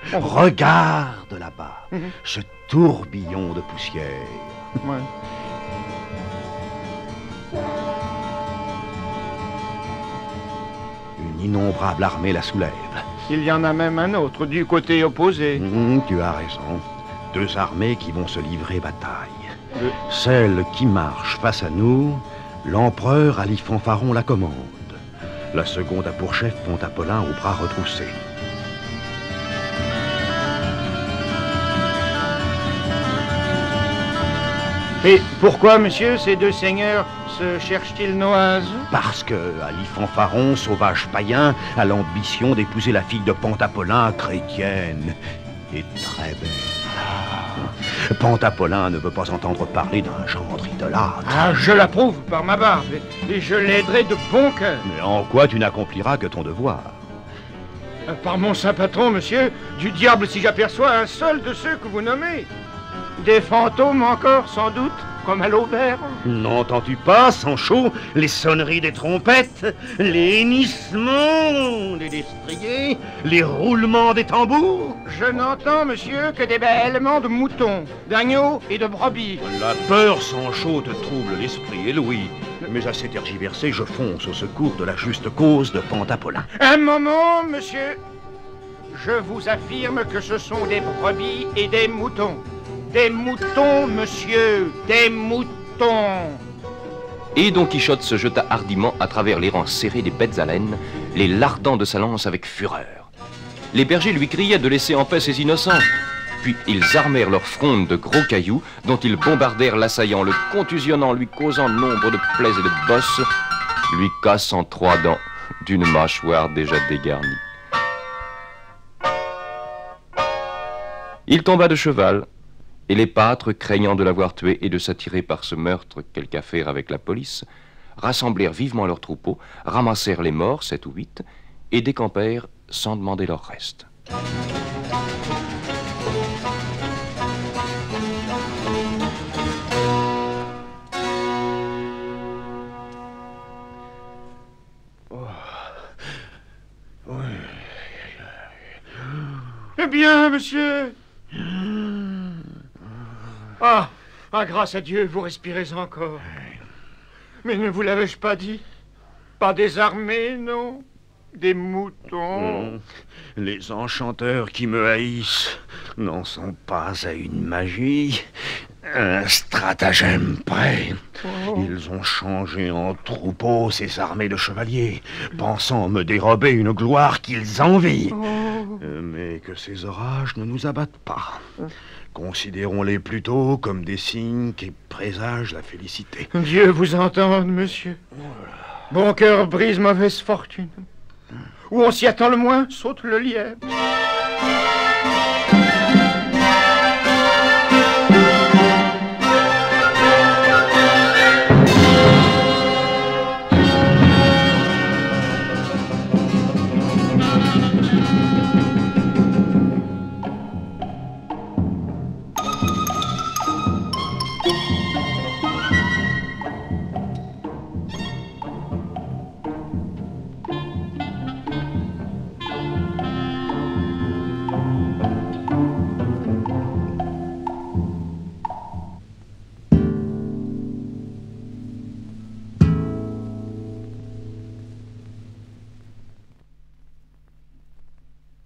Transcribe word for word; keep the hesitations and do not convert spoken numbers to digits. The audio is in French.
Regarde là-bas, mmh. ce tourbillon de poussière. Ouais. Une innombrable armée la soulève. Il y en a même un autre du côté opposé. Mmh, tu as raison. Deux armées qui vont se livrer bataille. Le... Celle qui marche face à nous, l'empereur Ali Fanfaron la commande. La seconde a pour chef Pont-Apollin aux bras retroussés. Et pourquoi, monsieur, ces deux seigneurs se cherchent-ils Noailles? Parce que Ali Fanfaron, sauvage païen, a l'ambition d'épouser la fille de Pont-Apollin, chrétienne et très belle. Ah. Pont-Apollin ne veut pas entendre parler d'un gendre idolâtre. Ah, je l'approuve par ma barbe, et je l'aiderai de bon cœur. Mais en quoi tu n'accompliras que ton devoir? Par mon saint patron, monsieur, du diable si j'aperçois un seul de ceux que vous nommez. Des fantômes encore, sans doute, comme à l'auberge. N'entends-tu pas, Sancho, les sonneries des trompettes, les hennissements des destriers, les roulements des tambours? Je n'entends, monsieur, que des bêlements de moutons, d'agneaux et de brebis. La peur, Sancho, te trouble l'esprit, et Louis. Mais assez tergiversé, je fonce au secours de la juste cause de Pont-Apollin. Un moment, monsieur. Je vous affirme que ce sont des brebis et des moutons. Des moutons, monsieur, des moutons. Et Don Quichotte se jeta hardiment à travers les rangs serrés des bêtes à laine, les lardant de sa lance avec fureur. Les bergers lui criaient de laisser en paix ces innocents. Puis ils armèrent leur fronde de gros cailloux, dont ils bombardèrent l'assaillant, le contusionnant, lui causant nombre de plaies et de bosses, lui cassant trois dents d'une mâchoire déjà dégarnie. Il tomba de cheval, et les pâtres, craignant de l'avoir tué et de s'attirer par ce meurtre quelque affaire avec la police, rassemblèrent vivement leurs troupeaux, ramassèrent les morts, sept ou huit, et décampèrent sans demander leur reste. Eh bien, monsieur. Ah, ah, grâce à Dieu, vous respirez encore. Mais ne vous l'avais-je pas dit? Pas des armées, non? Des moutons. Mmh. Les enchanteurs qui me haïssent n'en sont pas à une magie, un stratagème près. Oh. Ils ont changé en troupeau ces armées de chevaliers, pensant me dérober une gloire qu'ils envient. Oh. Mais que ces orages ne nous abattent pas. Considérons-les plutôt comme des signes qui présagent la félicité. Dieu vous entende, monsieur. Bon cœur brise mauvaise fortune. Où on s'y attend le moins, saute le lièvre.